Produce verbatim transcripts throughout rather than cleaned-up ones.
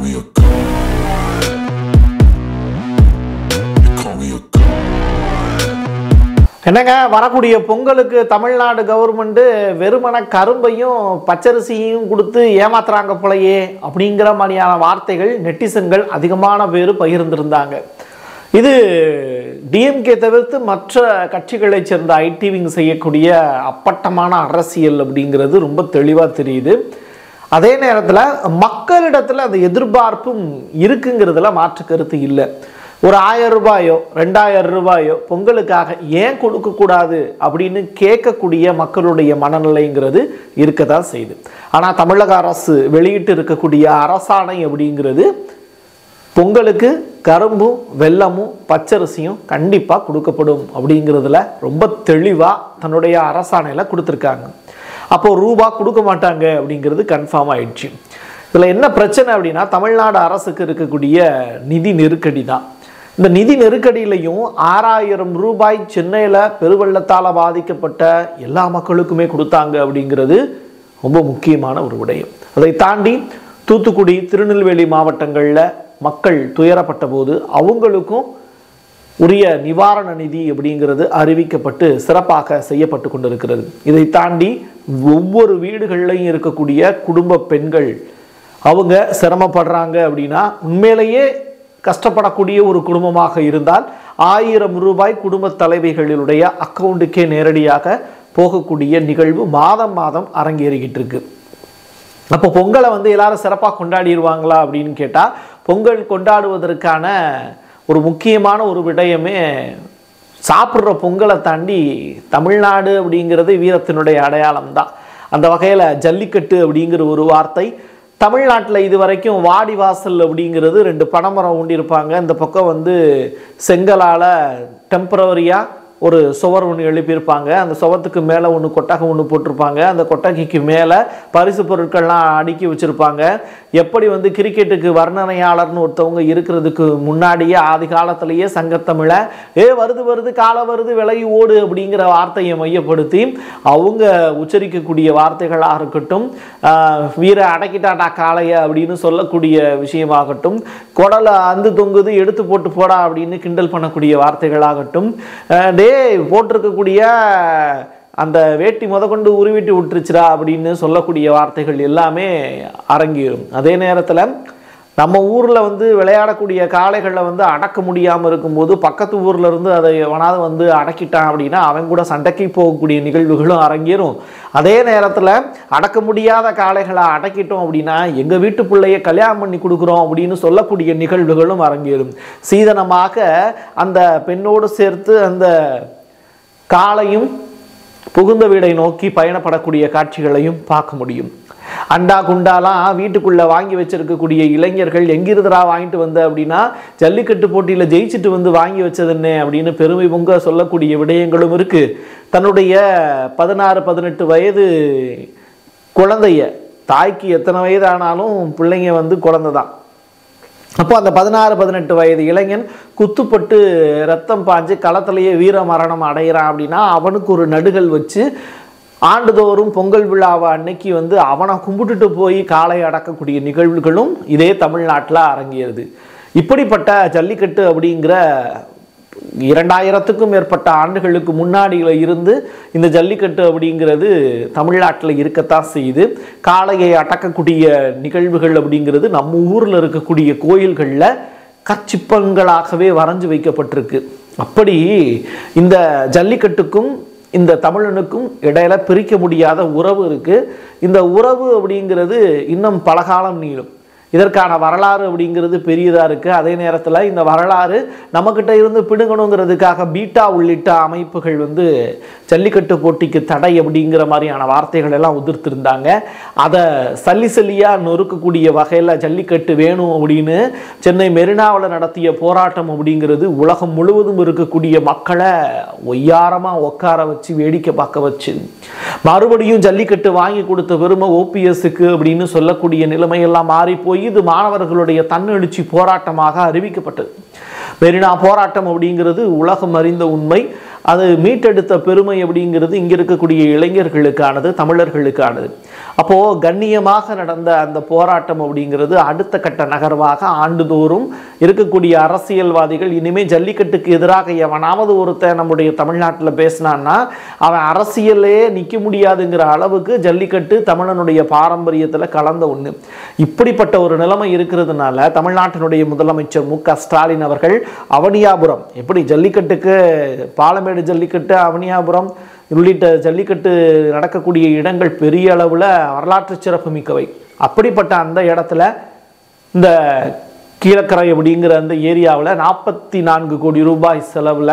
me a god. You call me a god. என்னங்க வரக்கூடிய பொங்கலுக்கு தமிழ்நாடு கவர்மெண்ட் வெறுமன கரும்பையும் பச்சரிசியையும் கொடுத்து ஏமாத்துறாங்க போலயே அப்படிங்கிற மாதிரியான வார்த்தைகள் நெட்டிசன்கள் அதிகமான பேர் பகிர்ந்திருந்தாங்க. இது டிஎம்கே தவிர்த்து மற்ற கட்சிகளை சேர்ந்த ஐடிவிங் செய்யக்கூடிய அப்பட்டமான அரசியல் அப்படிங்கிறது ரொம்ப தெளிவாக தெரியுது. அதே நேரத்தில் மக்களிடத்தில் அந்த எதிர்பார்ப்பும் இருக்குங்கிறதுல மாற்று கருத்து இல்லை. ஒரு ஆயிரம் ரூபாயோ ரெண்டாயிரம் ரூபாயோ பொங்கலுக்காக ஏன் கொடுக்கக்கூடாது அப்படின்னு கேட்கக்கூடிய மக்களுடைய மனநிலைங்கிறது இருக்க தான் செய்யுது. ஆனால் தமிழக அரசு வெளியிட்டு இருக்கக்கூடிய அரசாணை அப்படிங்கிறது பொங்கலுக்கு கரும்பும் வெல்லமும் பச்சரிசியும் கண்டிப்பாக கொடுக்கப்படும் அப்படிங்கிறதுல ரொம்ப தெளிவாக தன்னுடைய அரசாணையில் கொடுத்துருக்காங்க. அப்போது ரூபா கொடுக்க மாட்டாங்க அப்படிங்கிறது கன்ஃபார்ம் ஆயிடுச்சு. இதில் என்ன பிரச்சனை அப்படின்னா தமிழ்நாடு அரசுக்கு இருக்கக்கூடிய நிதி நெருக்கடி தான். இந்த நிதி நெருக்கடியிலையும் ஆறாயிரம் ரூபாய் சென்னையில் பெருவெள்ளத்தால் பாதிக்கப்பட்ட எல்லா மக்களுக்குமே கொடுத்தாங்க அப்படிங்கிறது ரொம்ப முக்கியமான ஒரு விடயம். அதை தாண்டி தூத்துக்குடி திருநெல்வேலி மாவட்டங்களில் மக்கள் துயரப்பட்ட போது அவங்களுக்கும் உரிய நிவாரண நிதி அப்படிங்கிறது அறிவிக்கப்பட்டு சிறப்பாக செய்யப்பட்டு கொண்டிருக்கிறது. இதை தாண்டி ஒவ்வொரு வீடுகள்லையும் இருக்கக்கூடிய குடும்ப பெண்கள் அவங்க சிரமப்படுறாங்க அப்படின்னா உண்மையிலேயே கஷ்டப்படக்கூடிய ஒரு குடும்பமாக இருந்தால் ஆயிரம் ரூபாய் குடும்ப தலைவிகளுடைய அக்கௌண்ட்டுக்கே நேரடியாக போகக்கூடிய நிகழ்வு மாதம் மாதம் அரங்கேறிக்கிட்டு இருக்கு. அப்போ பொங்கலை வந்து எல்லாரும் சிறப்பாக கொண்டாடிடுவாங்களா அப்படின்னு கேட்டால் பொங்கல் கொண்டாடுவதற்கான ஒரு முக்கியமான ஒரு விடயமே சாப்பிட்ற பொங்கலை தாண்டி தமிழ்நாடு அப்படிங்கிறது வீரத்தினுடைய அடையாளம் தான். அந்த வகையில் ஜல்லிக்கட்டு அப்படிங்கிற ஒரு வார்த்தை தமிழ்நாட்டில் இது வரைக்கும் வாடிவாசல் அப்படிங்கிறது ரெண்டு பனைமரம் ஊண்டியிருப்பாங்க. இந்த பக்கம் வந்து செங்கலால் டெம்பரவரியாக ஒரு சுவர் ஒன்று எழுப்பியிருப்பாங்க. அந்த சுவத்துக்கு மேலே ஒன்று கொட்டகை ஒன்று போட்டிருப்பாங்க. அந்த கொட்டகைக்கு மேலே பரிசு பொருட்கள்லாம் அடுக்கி வச்சுருப்பாங்க. எப்படி வந்து கிரிக்கெட்டுக்கு வர்ணனையாளர்னு ஒருத்தவங்க இருக்கிறதுக்கு முன்னாடியே ஆதி காலத்திலேயே சங்கத்தமிழை ஏ வருது வருது காலை வருது விலகி ஓடு அப்படிங்கிற வார்த்தையை மையப்படுத்தி அவங்க உச்சரிக்கக்கூடிய வார்த்தைகளாக இருக்கட்டும், வீர அடக்கிட்டாட்டா காளைய அப்படின்னு சொல்லக்கூடிய விஷயமாகட்டும், குடலை அந்து தொங்குது எடுத்து போட்டு போடா அப்படின்னு கிண்டல் பண்ணக்கூடிய வார்த்தைகளாகட்டும், போட்டிருக்கக்கூடிய அந்த வேட்டி முத கொண்டு உருவிட்டு விட்டுருச்சுரா அப்படின்னு சொல்லக்கூடிய வார்த்தைகள் எல்லாமே அரங்கேறும். அதே நேரத்தில் நம்ம ஊரில் வந்து விளையாடக்கூடிய காளைகளில் வந்து அடக்க முடியாமல் இருக்கும்போது பக்கத்து ஊரில் இருந்து அதை எவனாவது வந்து அடக்கிட்டான் அப்படின்னா அவன் கூட சண்டைக்கு போகக்கூடிய நிகழ்வுகளும் அரங்கேறும். அதே நேரத்தில் அடக்க முடியாத காளைகளை அடக்கிட்டோம் அப்படின்னா எங்கள் வீட்டு பிள்ளைய கல்யாணம் பண்ணி கொடுக்குறோம் அப்படின்னு சொல்லக்கூடிய நிகழ்வுகளும் அரங்கேறும். சீதனமாக அந்த பெண்ணோடு சேர்த்து அந்த காளையும் புகுந்த வீடை நோக்கி பயணப்படக்கூடிய காட்சிகளையும் பார்க்க முடியும். அண்டா குண்டாலாம் வீட்டுக்குள்ளே வாங்கி வச்சிருக்கக்கூடிய இளைஞர்கள் எங்கிருந்தா வாங்கிட்டு வந்த அப்படின்னா ஜல்லிக்கட்டு போட்டியில் ஜெயிச்சுட்டு வந்து வாங்கி வச்சதுன்னே அப்படின்னு பெருமை பொங்க சொல்லக்கூடிய விடயங்களும் இருக்குது. தன்னுடைய பதினாறு பதினெட்டு வயது குழந்தைய, தாய்க்கு எத்தனை வயது ஆனாலும் பிள்ளைங்க வந்து குழந்தை தான். அப்போ அந்த பதினாறு பதினெட்டு வயது இளைஞன் குத்துப்பட்டு ரத்தம் பாஞ்சு களத்திலேயே வீர மரணம் அடைகிறான் அப்படின்னா அவனுக்கு ஒரு நடுகள் வச்சு ஆண்டுதோறும் பொங்கல் விழாவை அன்னைக்கு வந்து அவனை கும்பிட்டுட்டு போய் காளை அடக்கக்கூடிய நிகழ்வுகளும் இதே தமிழ்நாட்டில் அரங்கேறுது. இப்படிப்பட்ட ஜல்லிக்கட்டு அப்படிங்கிற இரண்டாயிரத்துக்கும் மேற்பட்ட ஆண்டுகளுக்கு முன்னாடியில் இருந்து இந்த ஜல்லிக்கட்டு அப்படிங்கிறது தமிழ்நாட்டில் இருக்கத்தான் செய்யுது. காளையை அடக்கக்கூடிய நிகழ்வுகள் அப்படிங்கிறது நம்ம ஊரில் இருக்கக்கூடிய கோயில்களில் கற்சிற்பங்களாகவே வரைஞ்சு வைக்கப்பட்டிருக்கு. அப்படி இந்த ஜல்லிக்கட்டுக்கும் இந்த தமிழனுக்கும் இடையில பிரிக்க முடியாத உறவு இருக்குது. இந்த உறவு அப்படிங்கிறது இன்னும் பல காலம் நீளும். இதற்கான வரலாறு அப்படிங்கிறது பெரியதாக இருக்குது. அதே நேரத்தில் இந்த வரலாறு நம்மக்கிட்ட இருந்து பிடுங்கணுங்கிறதுக்காக பீட்டா உள்ளிட்ட அமைப்புகள் வந்து ஜல்லிக்கட்டு போட்டிக்கு தடை அப்படிங்கிற மாதிரியான வார்த்தைகள் எல்லாம் உதிர்த்திருந்தாங்க. அதை சல்லி சல்லியாக நொறுக்கக்கூடிய வகையில் ஜல்லிக்கட்டு வேணும் அப்படின்னு சென்னை மெரினாவில் நடத்திய போராட்டம் அப்படிங்கிறது உலகம் முழுவதும் இருக்கக்கூடிய மக்களை ஒய்யாரமாக உட்கார வச்சு வேடிக்கை பார்க்க வச்சு மறுபடியும் ஜல்லிக்கட்டு வாங்கி கொடுத்த பெருமை ஓபிஎஸ்க்கு அப்படின்னு சொல்லக்கூடிய நிலைமையெல்லாம் மாறி போய் இது மாணவர்களுடைய தன்னெழுச்சி போராட்டமாக அறிவிக்கப்பட்டது. மெரினா போராட்டம் அப்படிங்கிறது உலகம் அறிந்த உண்மை. அது மீட்டெடுத்த பெருமை அப்படிங்கிறது இங்கே இருக்கக்கூடிய இளைஞர்களுக்கானது, தமிழர்களுக்கானது. அப்போது கண்ணியமாக நடந்த அந்த போராட்டம் அப்படிங்கிறது அடுத்த கட்ட நகர்வாக ஆண்டுதோறும் இருக்கக்கூடிய அரசியல்வாதிகள் இனிமேல் ஜல்லிக்கட்டுக்கு எதிராக எவனாவது ஒருத்தன் நம்முடைய தமிழ்நாட்டில் பேசினான்னா அவன் அரசியலே நிற்க முடியாதுங்கிற அளவுக்கு ஜல்லிக்கட்டு தமிழனுடைய பாரம்பரியத்தில் கலந்த ஒன்று. இப்படிப்பட்ட ஒரு நிலைமை இருக்கிறதுனால தமிழ்நாட்டினுடைய முதலமைச்சர் மு க ஸ்டாலின் அவர்கள் அவனியாபுரம், எப்படி ஜல்லிக்கட்டுக்கு பாலமேடு ஜல்லிக்கட்டு, அவனியாபுரம் உள்ளிட்ட ஜல்லிக்கட்டு நடக்கக்கூடிய இடங்கள் பெரிய அளவில் வரலாற்று சிறப்பு மிக்கவை. அப்படிப்பட்ட அந்த இடத்துல இந்த கீழக்கரை அப்படிங்கிற அந்த ஏரியாவில் நாற்பத்தி நான்கு கோடி ரூபாய் செலவில்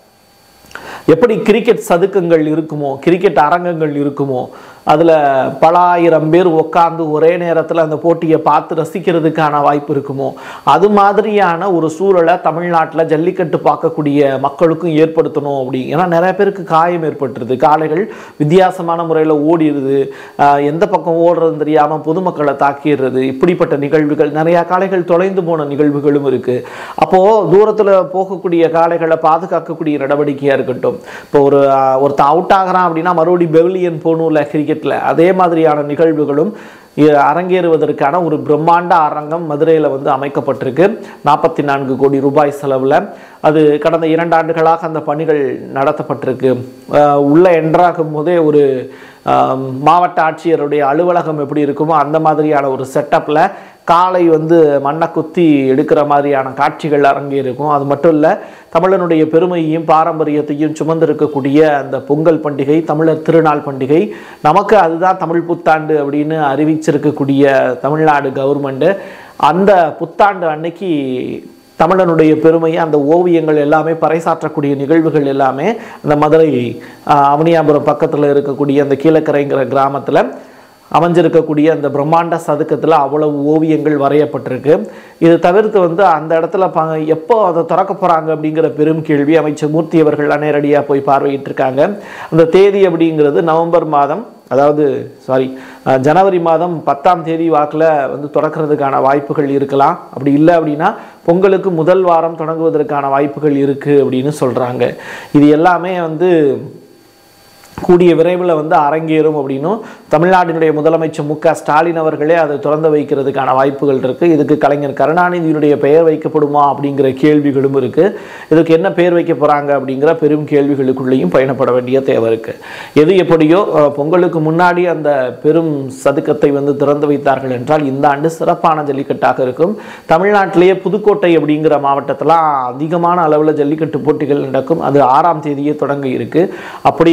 எப்படி கிரிக்கெட் சதுக்கங்கள் இருக்குமோ, கிரிக்கெட் அரங்கங்கள் இருக்குமோ, அதில் பல ஆயிரம் பேர் உட்கார்ந்து ஒரே நேரத்தில் அந்த போட்டியை பார்த்து ரசிக்கிறதுக்கான வாய்ப்பு இருக்குமோ, அது மாதிரியான ஒரு சூழலை தமிழ்நாட்டில் ஜல்லிக்கட்டு பார்க்கக்கூடிய மக்களுக்கும் ஏற்படுத்தணும். அப்படி ஏன்னா நிறைய பேருக்கு காயம் ஏற்பட்டுருது, காளைகள் வித்தியாசமான முறையில் ஓடிடுது, எந்த பக்கம் ஓடுறதுன்னு தெரியாமல் பொதுமக்களை தாக்கிடுறது, இப்படிப்பட்ட நிகழ்வுகள் நிறையா காளைகள் தொலைந்து போன நிகழ்வுகளும் இருக்குது. அப்போது தூரத்தில் போகக்கூடிய காளைகளை பாதுகாக்கக்கூடிய நடவடிக்கையாக இருக்கட்டும். இப்போ ஒரு ஒருத்தன் அவுட் ஆகிறான் அப்படின்னா மறுபடியும் பெவிலியன் போகணும்ல கிரிக்கெட், அதே மாதிரியான நிகழ்வுகளும் அரங்கேறுவதற்கான ஒரு பிரம்மாண்ட அரங்கம் மதுரையில் வந்து அமைக்கப்பட்டிருக்கு. நாற்பத்தி நான்கு கோடி ரூபாய் செலவில் அது கடந்த இரண்டு ஆண்டுகளாக அந்த பணிகள் நடத்தப்பட்டிருக்கு. உள்ள என்ட்ராகும் போதே ஒரு மாவட்ட ஆட்சியருடைய அலுவலகம் எப்படி இருக்குமோ அந்த மாதிரியான ஒரு செட்டப்பில் காலை வந்து மண்ணை குத்தி எடுக்கிற மாதிரியான காட்சிகள் அரங்கேறுக்கும். அது மட்டும் இல்லை, தமிழனுடைய பெருமையையும் பாரம்பரியத்தையும் சுமந்திருக்கக்கூடிய அந்த பொங்கல் பண்டிகை, தமிழர் திருநாள் பண்டிகை, நமக்கு அதுதான் தமிழ் புத்தாண்டு அப்படின்னு அறிவிச்சிருக்கக்கூடிய தமிழ்நாடு கவர்மெண்ட்டு அந்த புத்தாண்டு அன்னைக்கு தமிழனுடைய பெருமையை அந்த ஓவியங்கள் எல்லாமே பறைசாற்றக்கூடிய நிகழ்வுகள் எல்லாமே அந்த மதுரை அவனியாபுரம் பக்கத்தில் இருக்கக்கூடிய அந்த கீழக்கரைங்கிற கிராமத்தில் அமைஞ்சிருக்கக்கூடிய அந்த பிரம்மாண்ட சதுக்கத்தில் அவ்வளவு ஓவியங்கள் வரையப்பட்டிருக்கு. இது தவிர்த்து வந்து அந்த இடத்துல ப எப்போ அதை திறக்க போகிறாங்க அப்படிங்கிற பெரும் கேள்வி. அமைச்சர் மூர்த்தி அவர்கள்லாம் நேரடியாக போய் பார்வையிட்டிருக்காங்க. அந்த தேதி அப்படிங்கிறது நவம்பர் மாதம், அதாவது சாரி ஜனவரி மாதம் பத்தாம் தேதி வாக்கில் வந்து தொடக்கிறதுக்கான வாய்ப்புகள் இருக்கலாம். அப்படி இல்லை அப்படின்னா பொங்கலுக்கு முதல் வாரம் தொடங்குவதற்கான வாய்ப்புகள் இருக்குது அப்படின்னு சொல்கிறாங்க. இது எல்லாமே வந்து கூடிய விரைவில் வந்து அரங்கேறும் அப்படின்னும் தமிழ்நாட்டினுடைய முதலமைச்சர் மு க ஸ்டாலின் அவர்களே அதை திறந்து வைக்கிறதுக்கான வாய்ப்புகள் இருக்குது. இதுக்கு கலைஞர் கருணாநிதியினுடைய பெயர் வைக்கப்படுமா அப்படிங்கிற கேள்விகளும் இருக்குது. இதுக்கு என்ன பெயர் வைக்க போகிறாங்க அப்படிங்கிற பெரும் கேள்விகளுக்குள்ளேயும் பயணப்பட வேண்டிய தேவை இருக்குது. எது எப்படியோ பொங்கலுக்கு முன்னாடி அந்த பெரும் சதுக்கத்தை வந்து திறந்து வைத்தார்கள் என்றால் இந்த ஆண்டு சிறப்பான ஜல்லிக்கட்டாக இருக்கும். தமிழ்நாட்டிலேயே புதுக்கோட்டை அப்படிங்கிற மாவட்டத்தில் அதிகமான அளவில் ஜல்லிக்கட்டு போட்டிகள் நடக்கும். அது ஆறாம் தேதியே தொடங்க இருக்குது. அப்படி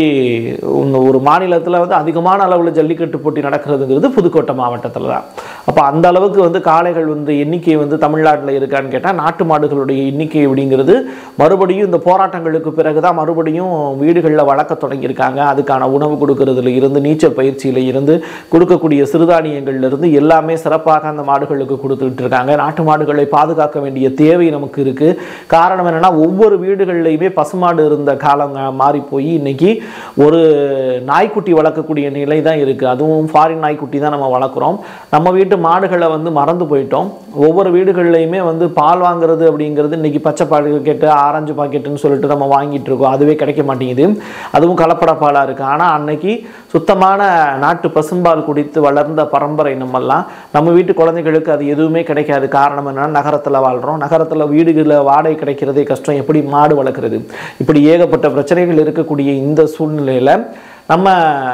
ஒரு மாநிலத்தில் வந்து அதிகமான அளவில் ஜல்லிக்கட்டு போட்டி நடக்கிறதுங்கிறது புதுக்கோட்டை மாவட்டத்தில் தான். அப்போ அந்த அளவுக்கு வந்து காளைகள் வந்து எண்ணிக்கை வந்து தமிழ்நாட்டில் இருக்கான்னு கேட்டால் நாட்டு மாடுகளுடைய எண்ணிக்கை அப்படிங்கிறது மறுபடியும் இந்த போராட்டங்களுக்கு பிறகு தான் மறுபடியும் வீடுகளில் வளர்க்க தொடங்கியிருக்காங்க. அதுக்கான உணவு கொடுக்கறதுல இருந்து நீச்சல் பயிற்சியில் இருந்து கொடுக்கக்கூடிய சிறுதானியங்கள்ல இருந்து எல்லாமே சிறப்பாக அந்த மாடுகளுக்கு கொடுத்துக்கிட்டு இருக்காங்க. நாட்டு மாடுகளை பாதுகாக்க வேண்டிய தேவை நமக்கு இருக்குது. காரணம் என்னென்னா ஒவ்வொரு வீடுகள்லையுமே பசுமாடு இருந்த காலம் மாறி போய் இன்னைக்கு ஒரு நாய்க்குட்டி வளர்க்கக்கூடிய நிலை தான் இருக்குது. அதுவும் ஃபாரின் நாய்க்குட்டி தான் நம்ம வளர்க்குறோம். நம்ம வீட்டு மாடுகளை வந்து மறந்து போயிட்டோம். ஒவ்வொரு வீடுகள்லையுமே வந்து பால் வாங்குறது அப்படிங்கிறது இன்றைக்கி பச்சை பாக்கெட்டு ஆரஞ்சு பாக்கெட்டுன்னு சொல்லிட்டு நம்ம வாங்கிட்டு இருக்கோம். அதுவே கிடைக்க மாட்டேங்குது. அதுவும் கலப்பட பாலாக இருக்குது. ஆனால் அன்னைக்கு சுத்தமான நாட்டு பசும்பால் குடித்து வளர்ந்த பரம்பரை நம்மெல்லாம். நம்ம வீட்டு குழந்தைகளுக்கு அது எதுவுமே கிடைக்காது. காரணம் என்னன்னா நகரத்தில் வாழ்கிறோம். நகரத்தில் வீடுகளில் வாடகை கிடைக்கிறதே கஷ்டம். எப்படி மாடு வளர்க்குறது? இப்படி ஏகப்பட்ட பிரச்சனைகள் இருக்கக்கூடிய இந்த சூழ்நிலையில் நம்ம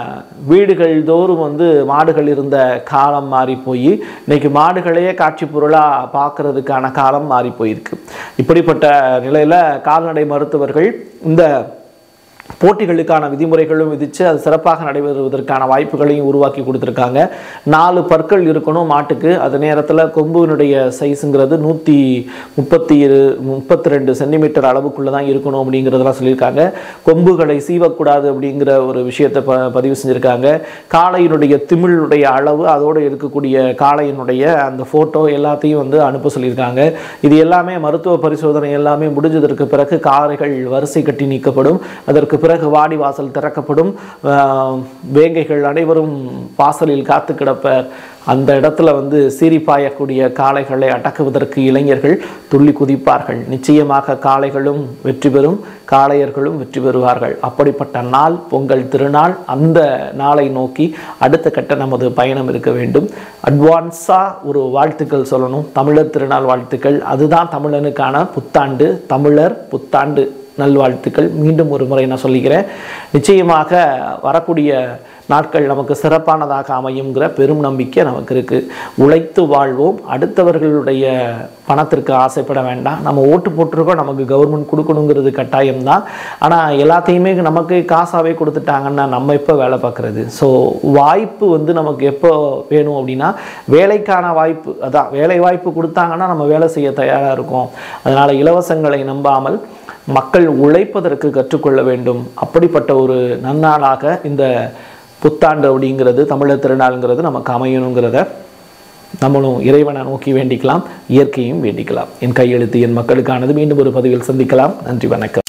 வீடுகள் தோறும் வந்து மாடுகள் இருந்த காலம் மாறி போய் இன்னைக்கு மாடுகளையே காட்சி பொருளாக பார்க்கறதுக்கான காலம் மாறி போயிருக்கு. இப்படிப்பட்ட நிலையில் கால்நடை மருத்துவர்கள் இந்த போட்டிகளுக்கான விதிமுறைகளும் விதித்து அது சிறப்பாக நடைபெறுவதற்கான வாய்ப்புகளையும் உருவாக்கி கொடுத்துருக்காங்க. நாலு பற்கள் இருக்கணும் மாட்டுக்கு. அது நேரத்தில் கொம்புனுடைய சைஸுங்கிறது நூற்றி முப்பத்தி இரு முப்பத்தி ரெண்டு சென்டிமீட்டர் அளவுக்குள்ளே தான் இருக்கணும் அப்படிங்கிறதெல்லாம் சொல்லியிருக்காங்க. கொம்புகளை சீவக்கூடாது அப்படிங்கிற ஒரு விஷயத்தை ப பதிவு செஞ்சுருக்காங்க. காளையினுடைய திமிழுடைய அளவு, அதோடு இருக்கக்கூடிய காளையினுடைய அந்த ஃபோட்டோ எல்லாத்தையும் வந்து அனுப்ப சொல்லியிருக்காங்க. இது எல்லாமே மருத்துவ பரிசோதனை எல்லாமே முடிஞ்சதற்கு பிறகு காளைகள் வரிசை கட்டி நீக்கப்படும். அதற்கு பிறகு வாடி வாசல் திறக்கப்படும். வேங்கைகள் அனைவரும் வாசலில் காத்து கிடப்பர். அந்த இடத்துல வந்து சீறி பாயக்கூடிய காளைகளை அடக்குவதற்கு இளைஞர்கள் துள்ளி குதிப்பார்கள். நிச்சயமாக காளைகளும் வெற்றி பெறும், காளையர்களும் வெற்றி பெறுவார்கள். அப்படிப்பட்ட நாள் பொங்கல் திருநாள். அந்த நாளை நோக்கி அடுத்த கட்ட நமது பயணம் இருக்க வேண்டும். அட்வான்ஸாக ஒரு வாழ்த்துக்கள் சொல்லணும், தமிழர் திருநாள் வாழ்த்துக்கள். அதுதான் தமிழனுக்கான புத்தாண்டு, தமிழர் புத்தாண்டு நல்வாழ்த்துக்கள். மீண்டும் ஒரு முறை நான் சொல்லிக்கிறேன். நிச்சயமாக வரக்கூடிய நாட்கள் நமக்கு சிறப்பானதாக அமையுங்கிற பெரும் நம்பிக்கை நமக்கு இருக்குது. உழைத்து வாழ்வோம். அடுத்தவர்களுடைய பணத்திற்கு ஆசைப்பட வேண்டாம். நம்ம ஓட்டு போட்டிருக்கோம், நமக்கு கவர்மெண்ட் கொடுக்கணுங்கிறது கட்டாயம்தான். ஆனால் எல்லாத்தையுமே நமக்கு காசாகவே கொடுத்துட்டாங்கன்னா நம்ம எப்போ வேலை பார்க்குறது? ஸோ வாய்ப்பு வந்து நமக்கு எப்போ வேணும் அப்படின்னா வேலைக்கான வாய்ப்பு, அதான் வேலை வாய்ப்பு கொடுத்தாங்கன்னா நம்ம வேலை செய்ய தயாராக இருக்கோம். அதனால் இலவசங்களை நம்பாமல் மக்கள் உழைப்பதற்கு கற்றுக்கொள்ள வேண்டும். அப்படிப்பட்ட ஒரு நன்னாளாக இந்த புத்தாண்டு அப்படிங்கிறது, தமிழர் திருநாளுங்கிறது நமக்கு அமையணுங்கிறத நம்மளும் இறைவனை நோக்கி வேண்டிக்கலாம், இயற்கையும் வேண்டிக்கலாம். என் கையெழுத்து என் மக்களுக்கானது. மீண்டும் ஒரு பதிவில் சந்திக்கலாம். நன்றி, வணக்கம்.